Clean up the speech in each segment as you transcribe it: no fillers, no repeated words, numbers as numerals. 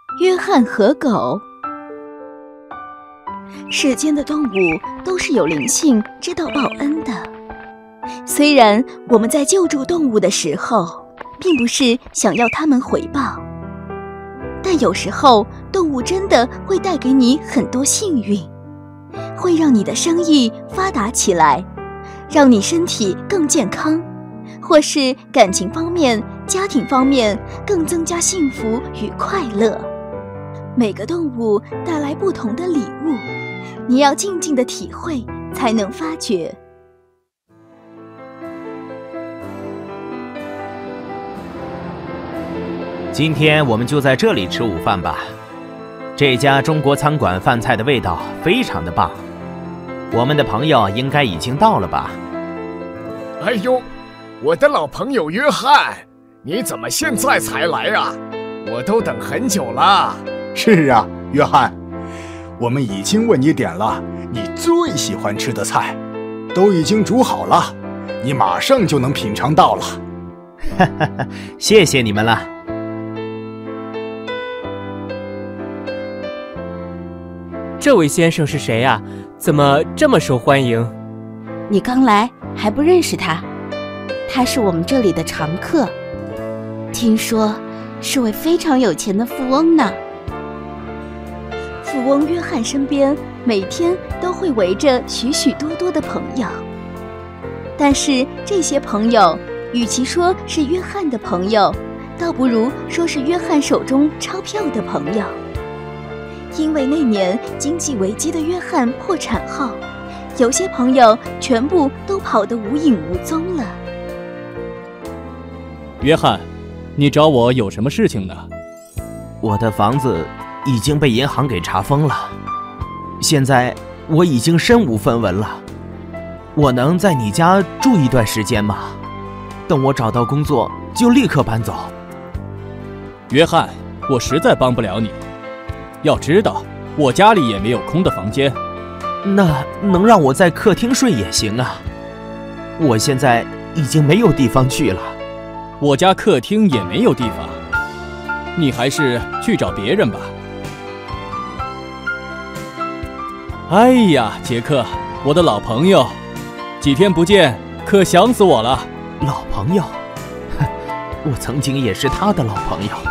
约翰和狗。世间的动物都是有灵性，知道报恩的。虽然我们在救助动物的时候，并不是想要它们回报，但有时候动物真的会带给你很多幸运，会让你的生意发达起来，让你身体更健康，或是感情方面、家庭方面更增加幸福与快乐。每个动物带来不同的礼物，你要静静的体会，才能发觉。 今天我们就在这里吃午饭吧。这家中国餐馆饭菜的味道非常的棒。我们的朋友应该已经到了吧？ 哎呦，我的老朋友约翰，你怎么现在才来啊？我都等很久了。 是啊，约翰，我们已经为你点了你最喜欢吃的菜，都已经煮好了，你马上就能品尝到了。 哈哈哈，谢谢你们了。 这位先生是谁啊？怎么这么受欢迎？ 你刚来还不认识他？他是我们这里的常客，听说是位非常有钱的富翁呢。富翁约翰身边每天都会围着许许多多的朋友，但是这些朋友与其说是约翰的朋友，倒不如说是约翰手中钞票的朋友。因为那年经济危机的约翰破产后，有些朋友全部都跑得无影无踪了。 约翰，你找我有什么事情呢？ 我的房子已经被银行给查封了，现在我已经身无分文了。我能在你家住一段时间吗？等我找到工作就立刻搬走。 约翰，我实在帮不了你。要知道，我家里也没有空的房间。 那能让我在客厅睡也行啊。我现在已经没有地方去了。 我家客厅也没有地方，你还是去找别人吧。哎呀，杰克，我的老朋友，几天不见，可想死我了。 老朋友？哼，我曾经也是他的老朋友。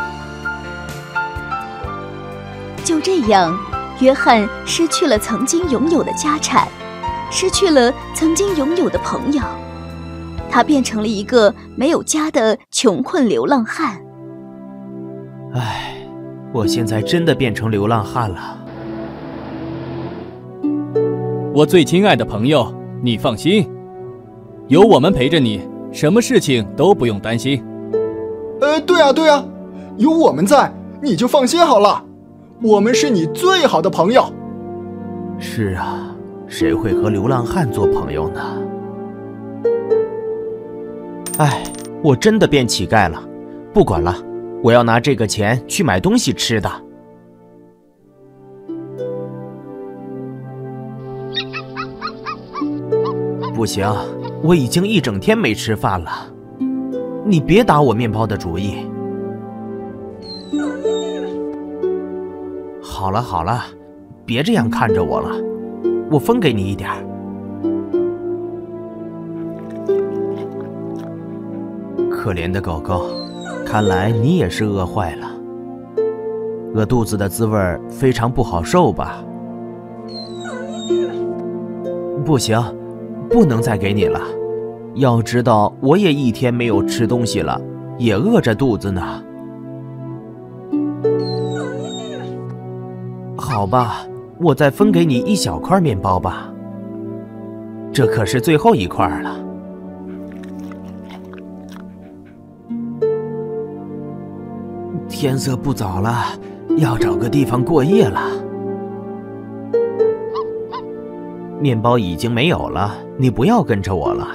就这样，约翰失去了曾经拥有的家产，失去了曾经拥有的朋友，他变成了一个没有家的穷困流浪汉。 唉，我现在真的变成流浪汉了。 我最亲爱的朋友，你放心，有我们陪着你，什么事情都不用担心。 对啊，有我们在，你就放心好了。我们是你最好的朋友。 是啊，谁会和流浪汉做朋友呢？唉，我真的变乞丐了。不管了，我要拿这个钱去买东西吃的。不行，我已经一整天没吃饭了。你别打我面包的主意。好了，别这样看着我了，我分给你一点。可怜的狗狗，看来你也是饿坏了。饿肚子的滋味非常不好受吧？不行，不能再给你了。要知道，我也一天没有吃东西了，也饿着肚子呢。好吧，我再分给你一小块面包吧。这可是最后一块了。天色不早了，要找个地方过夜了。面包已经没有了，你不要跟着我了。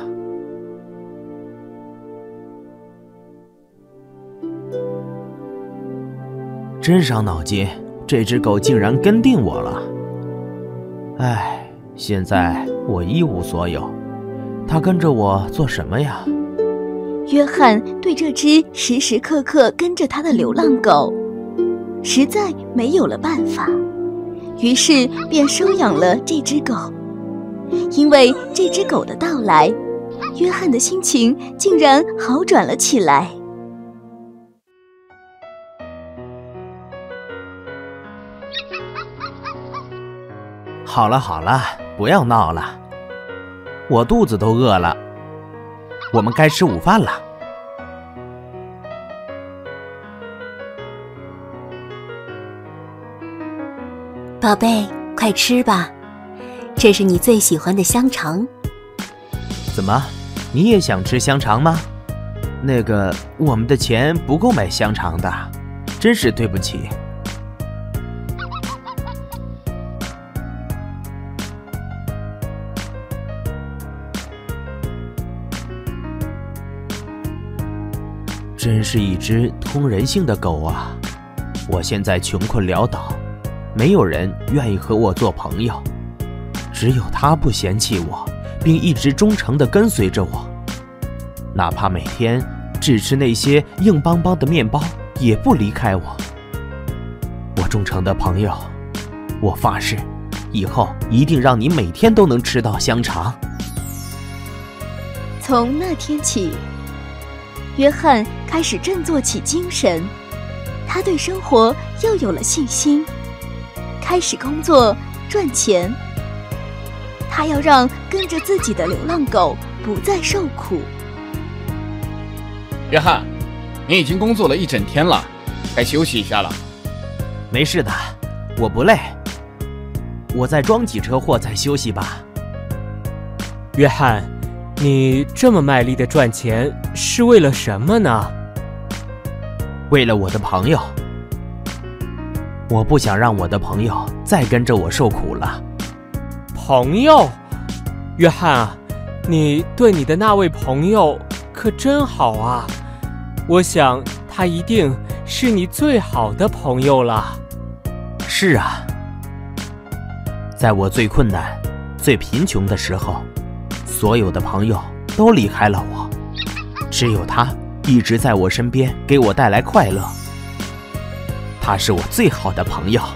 真伤脑筋，这只狗竟然跟定我了。唉，现在我一无所有，它跟着我做什么呀？ 约翰对这只时时刻刻跟着他的流浪狗实在没有了办法，于是便收养了这只狗。因为这只狗的到来，约翰的心情竟然好转了起来。 好了好了，不要闹了，我肚子都饿了，我们该吃午饭了。 宝贝，快吃吧，这是你最喜欢的香肠。 怎么，你也想吃香肠吗？那个，我们的钱不够买香肠的，真是对不起。真是一只通人性的狗啊！我现在穷困潦倒，没有人愿意和我做朋友，只有它不嫌弃我，并一直忠诚地跟随着我，哪怕每天只吃那些硬邦邦的面包，也不离开我。我忠诚的朋友，我发誓，以后一定让你每天都能吃到香肠。 从那天起，约翰开始振作起精神，他对生活又有了信心，开始工作赚钱。他要让跟着自己的流浪狗不再受苦。 约翰，你已经工作了一整天了，该休息一下了。 没事的，我不累，我再装几车货再休息吧。 约翰，你这么卖力的赚钱是为了什么呢？ 为了我的朋友，我不想让我的朋友再跟着我受苦了。 朋友？约翰啊，你对你的那位朋友可真好啊，我想他一定是你最好的朋友了。 是啊，在我最困难、最贫穷的时候，所有的朋友都离开了我，只有他一直在我身边，给我带来快乐。他是我最好的朋友。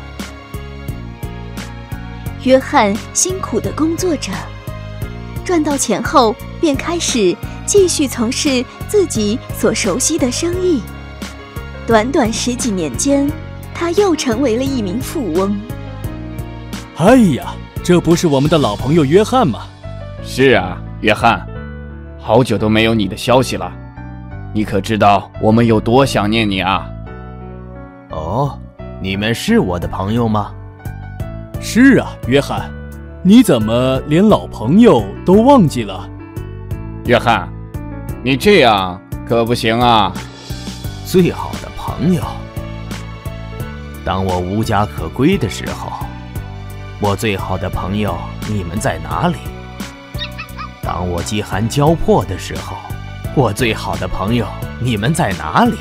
约翰辛苦地工作着，赚到钱后便开始继续从事自己所熟悉的生意。短短10几年间，他又成为了一名富翁。 哎呀，这不是我们的老朋友约翰吗？ 是啊，约翰，好久都没有你的消息了，你可知道我们有多想念你啊？ 哦，你们是我的朋友吗？ 是啊，约翰，你怎么连老朋友都忘记了？ 约翰，你这样可不行啊！ 最好的朋友，当我无家可归的时候，我最好的朋友，你们在哪里？当我饥寒交迫的时候，我最好的朋友，你们在哪里？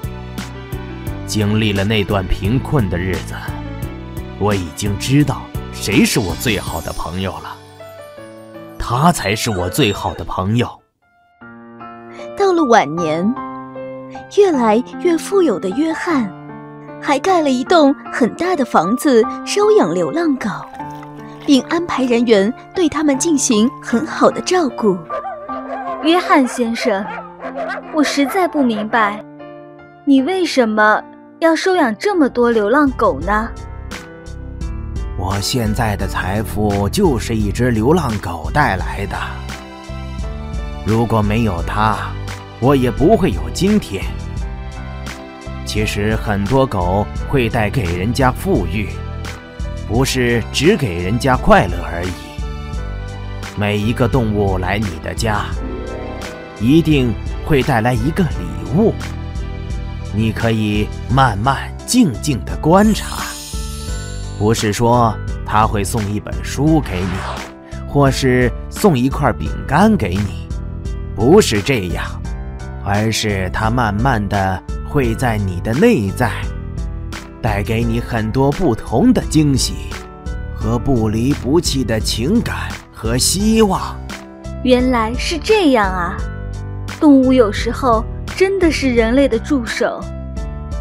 经历了那段贫困的日子，我已经知道谁是我最好的朋友了。他才是我最好的朋友。 到了晚年，越来越富有的约翰还盖了一栋很大的房子收养流浪狗，并安排人员对他们进行很好的照顾。 约翰先生，我实在不明白，你为什么要收养这么多流浪狗呢？ 我现在的财富就是一只流浪狗带来的。如果没有它，我也不会有今天。其实很多狗会带给人家富裕，不是只给人家快乐而已。每一个动物来你的家，一定会带来一个礼物，你可以慢慢静静地观察。不是说他会送一本书给你，或是送一块饼干给你，不是这样，而是他慢慢地会在你的内在带给你很多不同的惊喜和不离不弃的情感和希望。 原来是这样啊，动物有时候真的是人类的助手。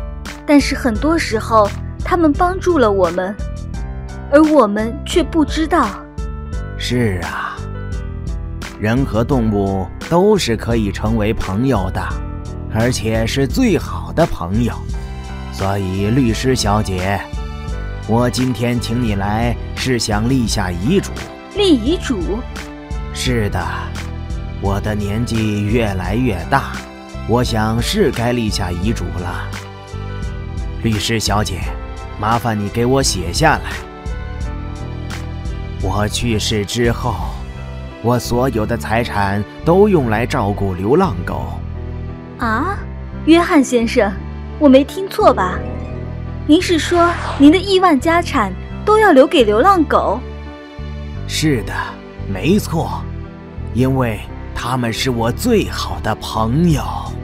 但是很多时候他们帮助了我们，而我们却不知道。 是啊，人和动物都是可以成为朋友的，而且是最好的朋友。所以律师小姐，我今天请你来是想立下遗嘱。 立遗嘱？ 是的，我的年纪越来越大，我想是该立下遗嘱了。律师小姐，麻烦你给我写下来。我去世之后，我所有的财产都用来照顾流浪狗。 啊，约翰先生，我没听错吧？您是说您的亿万家产都要留给流浪狗？ 是的，没错，因为他们是我最好的朋友。